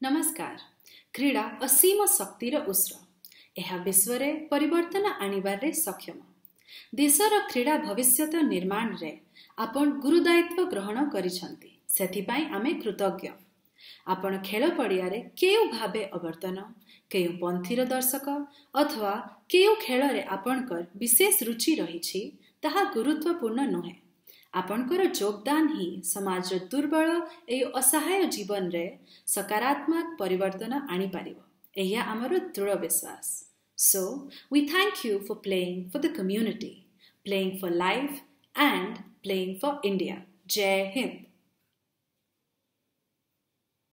नमस्कार। क्रीड़ा असीम शक्तिर उत्स। यह विश्व में परिवर्तन आनिबारे सक्षम। देशर क्रीड़ा भविष्यत निर्माण रे आपण गुरुदायित्व ग्रहण करिसंती, सेथिपाई आमे कृतज्ञ। आपण खेल पड़िया रे केउ भावे अवर्तन, केउ पंथीर दर्शक अथवा केउ खेल रे आपणकर विशेष रुचि रहिछि ताहा गुरुत्वपूर्ण नुहे। आपणकर योगदान ही समाज दुर्बल एवं असहाय जीवन रे सकारात्मक परिवर्तन आनी पारिबो। एया आमर दृढ़ विश्वास। So, we thank you for playing for the community, playing for life and playing for India. Jai Hind.